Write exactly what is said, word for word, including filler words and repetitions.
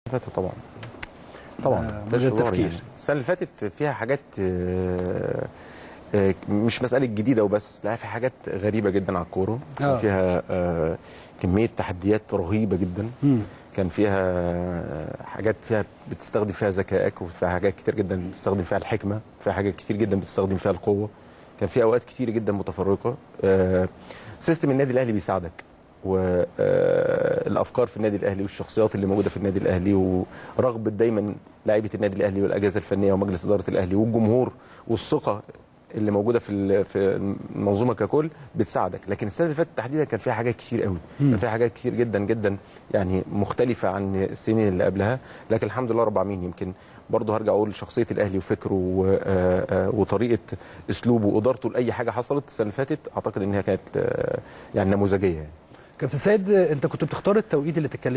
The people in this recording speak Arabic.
فاتت طبعا طبعا من غير تفكير. يعني. السنه اللي فاتت فيها حاجات آه، آه، مش مساله جديده وبس، لا في حاجات غريبه جدا على الكوره. كان فيها آه، كميه تحديات رهيبه جدا. مم. كان فيها حاجات فيها بتستخدم فيها ذكائك، وفيها حاجات كتير جدا بتستخدم فيها الحكمه، فيها حاجات كتير جدا بتستخدم فيها القوه. كان في اوقات كتير جدا متفرقه. آه، سيستم النادي الاهلي بيساعدك، والافكار في النادي الاهلي والشخصيات اللي موجوده في النادي الاهلي، ورغبه دايما لاعيبه النادي الاهلي والاجهزه الفنيه ومجلس اداره الاهلي والجمهور والثقه اللي موجوده في في المنظومه ككل بتساعدك. لكن السنه اللي فاتت تحديدا كان فيها حاجات كتير قوي، كان فيها حاجات كتير جدا جدا يعني مختلفه عن السنين اللي قبلها. لكن الحمد لله رب العالمين، يمكن برضه هرجع اقول شخصيه الاهلي وفكره وطريقه اسلوبه وادارته لاي حاجه حصلت السنه اللي فاتت، اعتقد ان هي كانت يعني نموذجيه. يعني كابتن سيد، انت كنت بتختار التوقيت اللي تتكلم